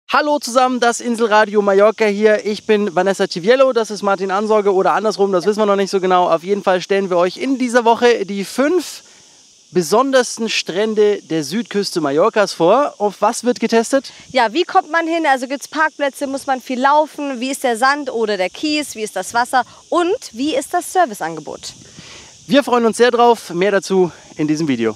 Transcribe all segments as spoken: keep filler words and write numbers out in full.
Hallo zusammen, das Inselradio Mallorca hier. Ich bin Vanessa Civiello, das ist Martin Ansorge oder andersrum, das wissen wir noch nicht so genau. Auf jeden Fall stellen wir euch in dieser Woche die fünf besondersten Strände der Südküste Mallorcas vor. Auf was wird getestet? Ja, wie kommt man hin? Also gibt es Parkplätze, muss man viel laufen? Wie ist der Sand oder der Kies? Wie ist das Wasser? Und wie ist das Serviceangebot? Wir freuen uns sehr drauf. Mehr dazu in diesem Video.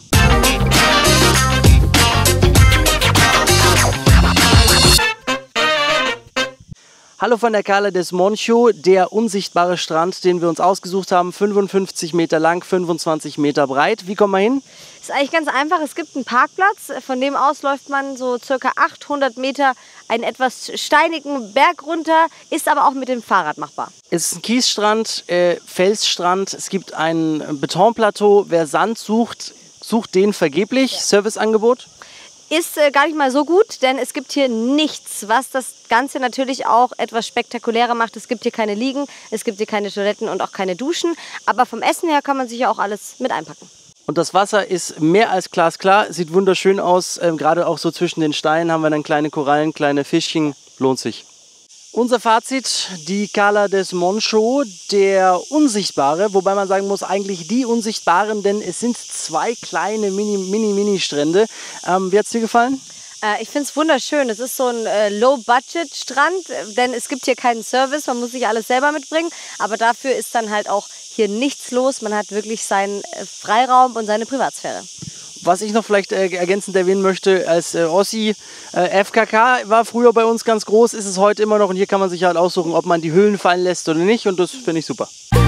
Hallo von der Cala del Moncho, der unsichtbare Strand, den wir uns ausgesucht haben, fünfundfünfzig Meter lang, fünfundzwanzig Meter breit. Wie kommt man hin? Ist eigentlich ganz einfach. Es gibt einen Parkplatz, von dem aus läuft man so circa achthundert Meter einen etwas steinigen Berg runter, ist aber auch mit dem Fahrrad machbar. Es ist ein Kiesstrand, äh, Felsstrand, es gibt ein Betonplateau. Wer Sand sucht, sucht den vergeblich. Serviceangebot? Ist äh, gar nicht mal so gut, denn es gibt hier nichts, was das Ganze natürlich auch etwas spektakulärer macht. Es gibt hier keine Liegen, es gibt hier keine Toiletten und auch keine Duschen. Aber vom Essen her kann man sich ja auch alles mit einpacken. Und das Wasser ist mehr als glasklar, sieht wunderschön aus. Ähm, gerade auch so zwischen den Steinen haben wir dann kleine Korallen, kleine Fischchen, lohnt sich. Unser Fazit, die Cala del Moncho, der Unsichtbare, wobei man sagen muss, eigentlich die Unsichtbaren, denn es sind zwei kleine Mini-Mini-Mini-Strände. Ähm, wie hat es dir gefallen? Äh, ich finde es wunderschön. Es ist so ein äh, Low-Budget-Strand, denn es gibt hier keinen Service, man muss sich alles selber mitbringen. Aber dafür ist dann halt auch hier nichts los. Man hat wirklich seinen äh, Freiraum und seine Privatsphäre. Was ich noch vielleicht äh, ergänzend erwähnen möchte, als äh, Ossi, äh, F K K war früher bei uns ganz groß, ist es heute immer noch und hier kann man sich halt aussuchen, ob man die Hüllen fallen lässt oder nicht und das finde ich super.